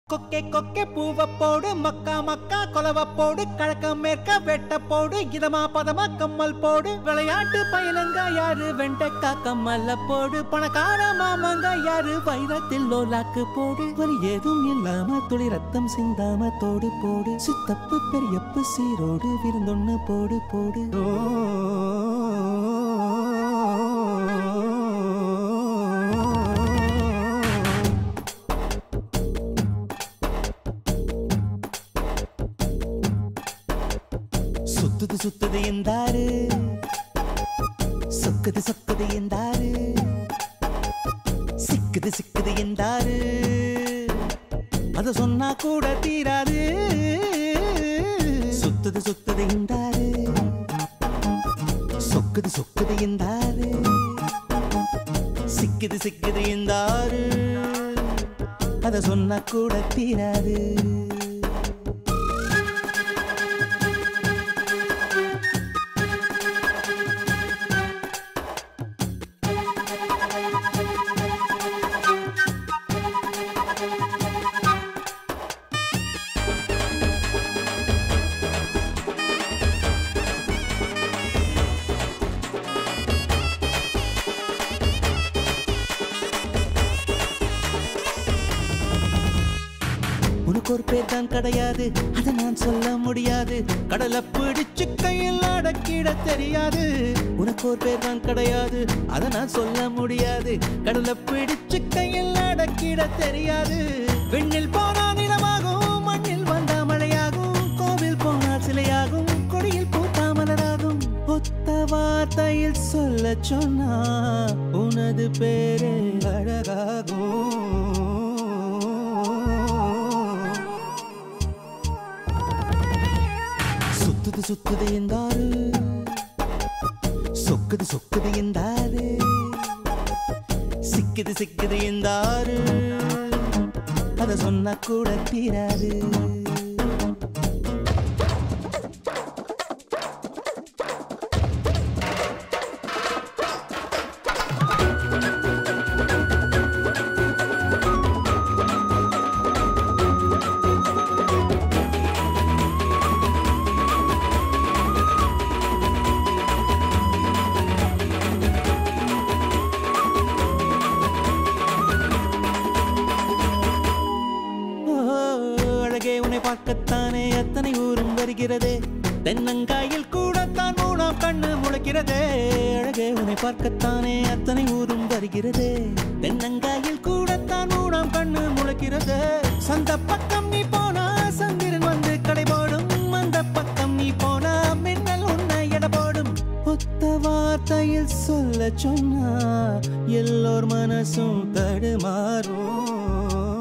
கொக்கே கொக்கே பூவ போடு மக்கா மக்கா கொலவ போடு கிழக்க மேற்க வெட்ட போடு இதமா பதமா கம்மல் போடு விளையாட்டு பயிலங்க யாரு வெண்டைக்கா கம்மல்ல போடு பணக்கார மாமங்க யாரு வைரத்தில் லோலாக்கு போடு வலி ஏதும் இல்லாம துளி ரத்தம் சிந்தாம தோடு போடு சித்தப்பு பெரியப்பு சீரோடு விருந்தொன்னு போடு போடு சுத்துது சுத்துது என்றாரு சொக்குது சொக்குது என்றாரு சிக்குது சிக்குது என்றாரு அத சொன்னா கூட தீராது சுத்துது சுத்துது என்றாரு சொக்குது சொக்குது என்றாரு சிக்குது சிக்குது என்றாரு அத சொன்னா கூட தீராது உனக்கு ஒரு பேர் தான் கிடையாது அதை நான் சொல்ல முடியாது கடலை பிடிச்சு கையில் அடக்கிட தெரியாது உனக்கு ஒரு பேர் தான் கிடையாது அதை நான் சொல்ல முடியாது கடலை பிடிச்சு கையில் அடக்கிட தெரியாது விண்ணில் போனா நிலமாகும் மண்ணில் வந்தா மழையாகும் கோவில் போனால் சிலையாகும் கொடியில் பூத்தா மலராகும் ஒத்த வார்த்தையில் சொல்ல சொன்னா உனது பேரே அழகாகும் சுத்துது சுத்துது என்றாரு சொக்குது சொக்குது என்றாரு சிக்குது சிக்குது என்றாரு அத சொன்னா கூட தீராது உன்னை பார்க்கத்தானே எத்தனை ஊரும் வருகிறதே தென்னங்காயில் கூடத்தான் மூணாம் கண்ணு முளைக்கிறதே அழகே உன்னை பார்க்கத்தானே அத்தனை ஊரும் வருகிறதே தென்னங்காயில் கூடத்தான் மூணாம் கண்ணு முளைக்கிறதே சந்த பக்கம் நீ போனா சந்திரன் வந்து கடை போடும் அந்த பக்கம் நீ போனா மின்னல் உன்னை எடை போடும் ஒத்த வார்த்தையில் சொல்ல சொன்னா எல்லோர் மனசும் தடுமாறும்